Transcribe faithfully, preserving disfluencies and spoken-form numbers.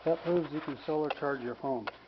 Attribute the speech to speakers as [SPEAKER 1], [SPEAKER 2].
[SPEAKER 1] That proves you can solar charge your phone.